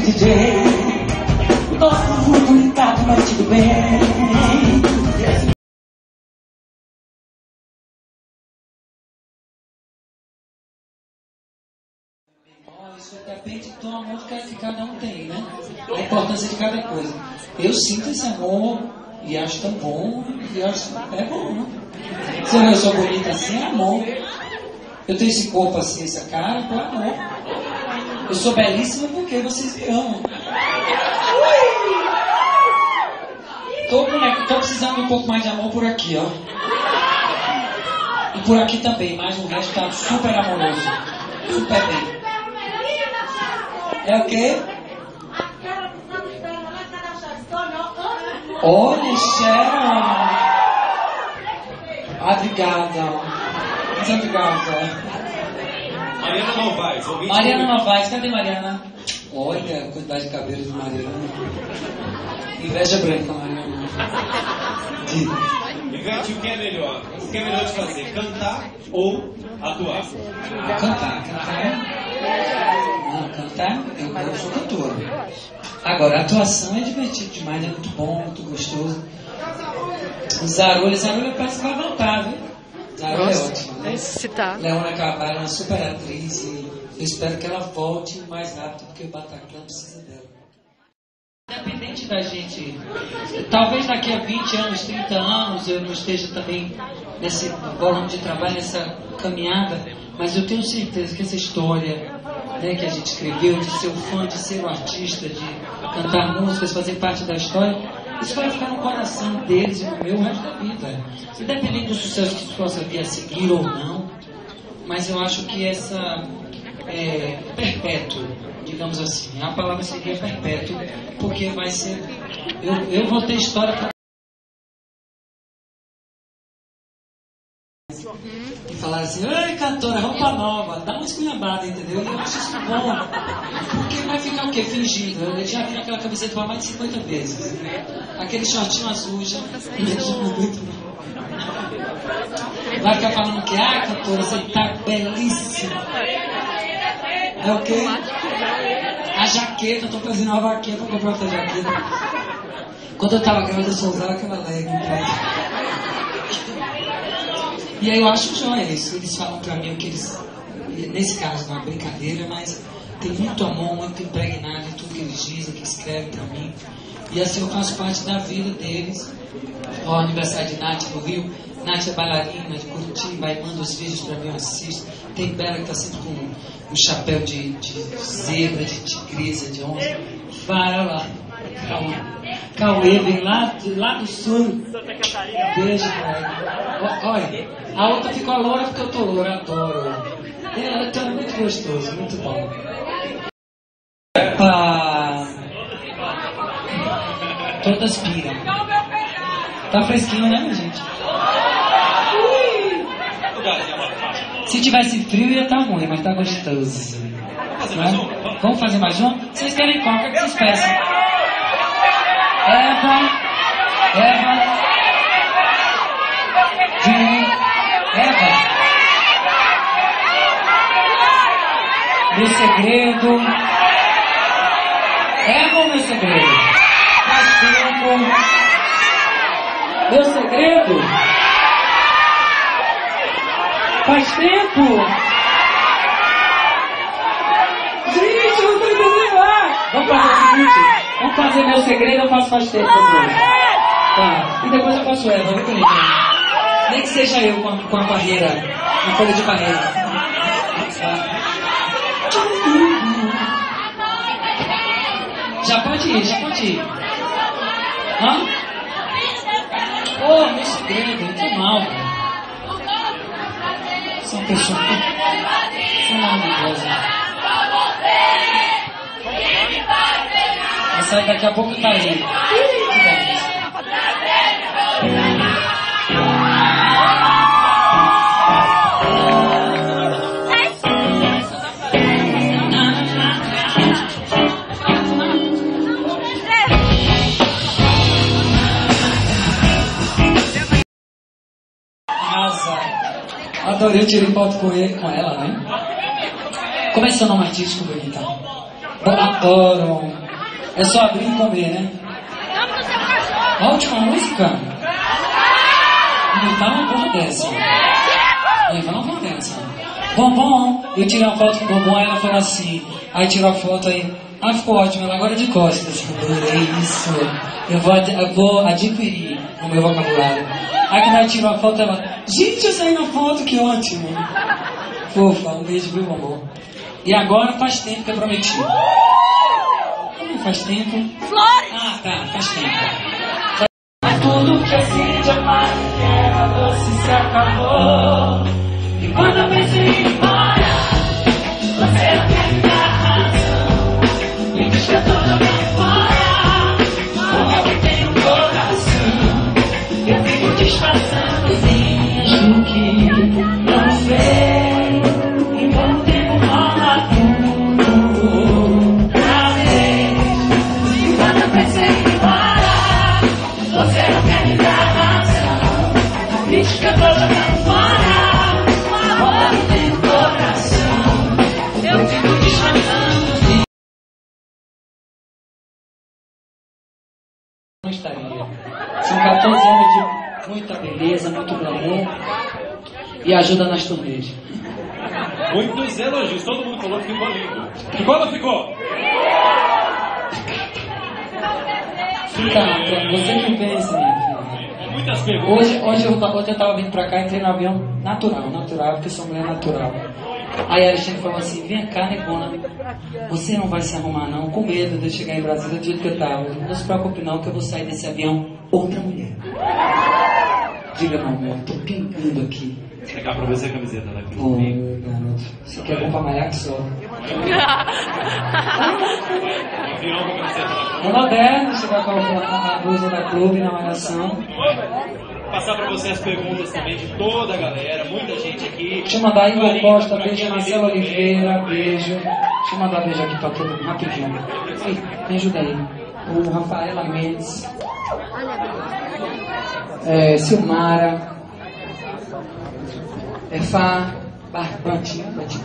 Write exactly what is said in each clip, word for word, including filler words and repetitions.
D J. Gosto muito ligado, mas tudo bem. Isso depende do amor que cada um tem, né? A importância de cada coisa. Eu sinto esse amor e acho tão bom, e acho é bom, né? Se eu sou bonita assim, é amor. Eu tenho esse corpo assim, essa cara, é amor. Eu sou belíssima porque vocês me amam. Tô, tô precisando de um pouco mais de amor por aqui, ó. E por aqui também, mas o resto tá super amoroso. Super bem. É o quê? Olha, Sharon! Obrigada. Muito obrigada. Mariana Novaes. Mariana Novaes, cadê Mariana? Olha a quantidade de cabelo de Mariana. Inveja branca, Mariana. Ivete, o que é melhor? O que é melhor de fazer? Cantar ou atuar? Cantar, cantar. Não, cantar, eu, eu sou cantora. Agora, a atuação é divertido demais, é muito bom, muito gostoso. O Zarolha, Zarolha parece que vai voltar, viu? Zarolha é ótimo, né? Se tá. Leona Carvalho é uma super atriz e eu espero que ela volte o mais rápido, porque o Bataclan precisa dela. Independente da gente, talvez daqui a vinte anos, trinta anos, eu não esteja também nesse volume de trabalho, nessa caminhada, mas eu tenho certeza que essa história, né, que a gente escreveu, de ser o fã, de ser o artista, de cantar músicas, fazer parte da história, isso vai ficar no coração deles e no meu o resto da vida. Independente do sucesso que isso possa vir a seguir ou não, mas eu acho que essa é perpétuo, digamos assim, a palavra seria perpétuo, porque vai ser, eu, eu vou ter história para e falar assim, ei cantora, roupa nova, dá uma esculhambada, entendeu? E eu acho isso bom, porque vai ficar o quê? Fingindo. Eu já vi aquela camiseta por mais de cinquenta vezes, aquele shortinho azul já muito. Vai ficar falando que, ah, cantora, você tá belíssima. É o quê? A jaqueta, eu tô fazendo uma vaquinha pra comprar outra jaqueta. Quando eu tava grávida, eu só usava aquela leg. E aí eu acho joia isso. Eles falam pra mim o que eles... Nesse caso não é brincadeira, mas tem muito amor, muito impregnado em tudo que eles dizem, que escrevem pra mim. E assim eu faço parte da vida deles. Ó, o aniversário de Nath no Rio. Nath é bailarina de Curitiba, aí manda os vídeos pra mim, eu assisto. Tem Bela que tá sempre com um chapéu de, de zebra, de tigresa, de onça. Para lá. Cauê. Cauê vem lá, lá do sul. Santa Catarina. Beijo pra ela. Olha, a outra ficou loura porque eu tô loura, adoro. É, então é muito gostoso, muito bom. Ah, todas piram. Tá fresquinho, né, minha gente? Ui. Se tivesse frio ia estar ruim, mas tá gostoso. Né? Vamos fazer mais um? Vocês querem qual? O que vocês peçam? Eva, Eva, Jimmy, Eva. Meu segredo. Eva ou meu segredo? Faz tempo. Meu segredo? Faz tempo. Gente, eu não tô entendendo lá. Vamos fazer o seguinte. Vamos fazer meu segredo, eu faço faz tempo depois. Tá. E depois eu faço Eva, muito lindo. Nem que seja eu com a, com a barreira, a folha de barreira. Tá. Já pode ir, já pode ir. Hã? Oh, meu segredo, muito mal. São pessoas são maravilhosas. Vai sair daqui a pouco tá aí. Adorei, tirei foto com ele, com ela, né? Como é seu nome artístico, bonita? Adoram. É só abrir e comer, né? A última música? Então vamos dessa. Então vamos dessa. Bombom, eu tirei uma foto com o Bombom, ela falou assim. Aí tirou a foto aí. Ah, ficou ótimo, ela agora é de costas. É isso. Eu vou, ad eu vou adquirir no meu vocabulário. Aí quando ela tirou a foto, ela. Gente, eu saí na foto, que ótimo. Fofa, um beijo, viu, Bombom? E agora faz tempo que eu prometi. Não faz tempo. Flores! Ah, tá, faz tempo. Tudo que assim de amar que era doce se acabou. E quando eu pensei em ir embora, você não quer me dar razão. Me diz que eu tô jogando fora, como alguém tem um coração. Eu fico disfarçando, finjo que não sei. Enquanto o tempo rola tudo pra vez. E quando eu pensei em ir embora, você não quer me dar razão. Me diz que eu tô jogando fora. Eu fico te chamando. Não estaria. São quatorze anos de muita beleza, muito glamour e ajuda nas turnês. Muitos elogios, todo mundo falou que ficou lindo. Ficou ou não ficou? Tá, você que pensa, minha filha. Muitas perguntas. Hoje, hoje, eu, hoje eu tava vindo pra cá, entrei no avião natural, natural, porque sou mulher natural. Aí a Alexandre falou assim, vem cá, negona, você não vai se arrumar não, com medo de eu chegar em Brasília do jeito que eu tava. Não se preocupe não, que eu vou sair desse avião outra mulher. Diga, meu amor, tô pingando aqui. Vou pegar pra você a camiseta da Cruz. Ô, garoto, isso aqui é bom pra malhar que só. É moderno, você vai colocar a blusa da clube na malhação. Passar pra você as perguntas também de toda a galera, muita gente aqui. Deixa eu mandar Igor Costa, beijo, Marcelo Oliveira, beijo. Deixa eu mandar beijo aqui pra todo mundo, rapidinho. Ei, me ajuda aí. O Rafaela Mendes. É, Silmara. É Fá. Bantinho, Bantinho.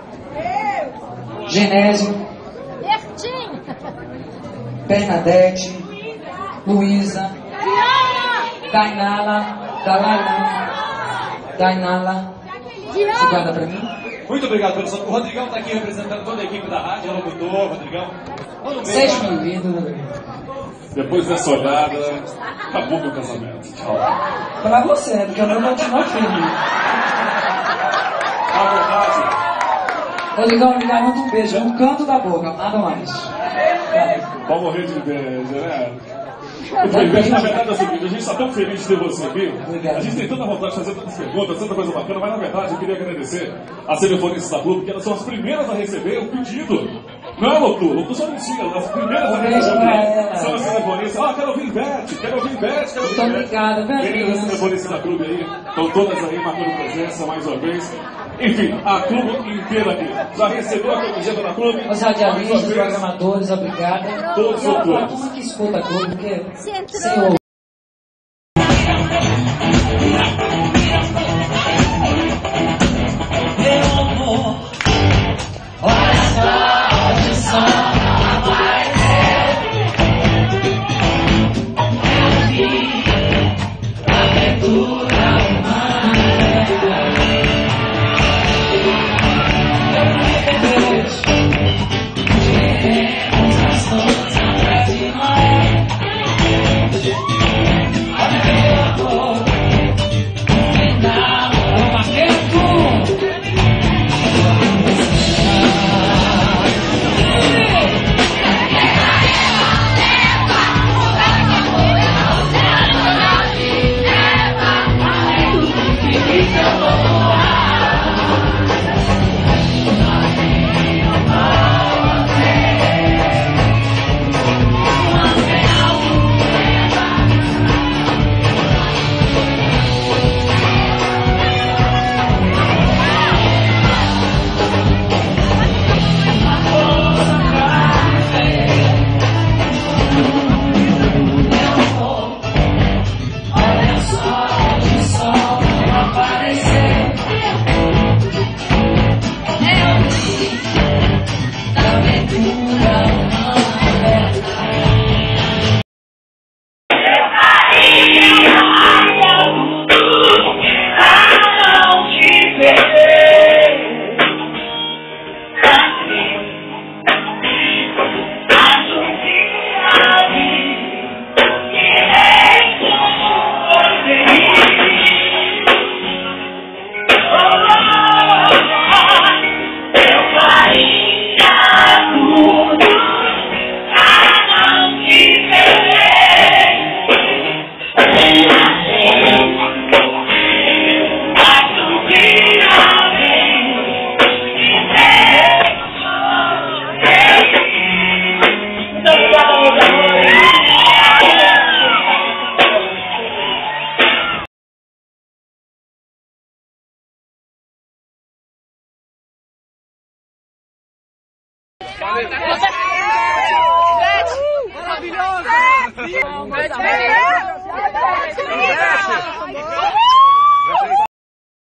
Genésio. Bernadette. Luísa. Dainala, Dalala, Dainala, você guarda pra mim? Muito obrigado, professor. O Rodrigão está aqui representando toda a equipe da rádio, ela mudou, Rodrigão. Seja bem-vindo, Rodrigão. Depois dessa olhada, acabou meu casamento. Tchau. Pra você, porque eu não continuo firme. Na verdade. Rodrigão, me dá muito um beijo, no canto da boca, nada mais. Vai morrer de inveja, né? Na verdade é o seguinte, a gente está tão feliz de ter você aqui. A gente tem tanta vontade de fazer tantas perguntas, tanta coisa bacana, mas na verdade eu queria agradecer a telefonistas da Clube, porque elas são as primeiras a receber o pedido. Não é, Lotu? Lotu só mentira, as primeiras a receber são as telefonistas. Ah, quero ouvir Ivete, quero ouvir Ivete, quero ouvir Ivete. Muito obrigada, velho. Queridas telefonistas da Clube aí, estão todas aí marcando presença mais uma vez. Enfim, a Clube inteira aqui. Já recebeu a camiseta da Clube? Os radialistas, os programadores, obrigada. Todos e a todos. turma que escuta a Clube, porque Você sem entrou. ouvir. Meu amor, olha só, hoje só vai ser a aventura humana. Maravilhoso!